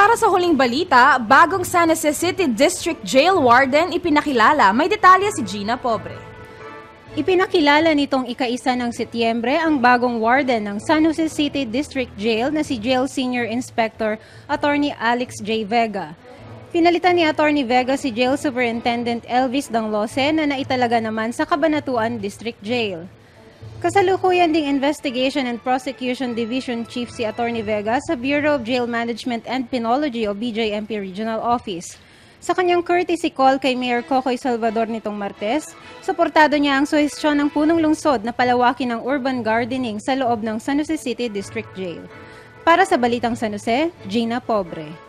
Para sa huling balita, bagong San Jose City District Jail Warden ipinakilala. May detalye si Gina Pobre. Ipinakilala nitong ika-1 ng Setyembre ang bagong warden ng San Jose City District Jail na si Jail Senior Inspector Attorney Alex J. Vega. Pinalitan ni Attorney Vega si Jail Superintendent Elvis Danglose na naitalaga naman sa Cabanatuan District Jail. Kasalukuyan ding Investigation and Prosecution Division Chief si Attorney Vega sa Bureau of Jail Management and Penology o BJMP Regional Office. Sa kanyang courtesy call kay Mayor Cocoy Salvador nitong Martes, suportado niya ang suhestyon ng punong lungsod na palawakin ng urban gardening sa loob ng San Jose City District Jail. Para sa Balitang San Jose, Gina Pobre.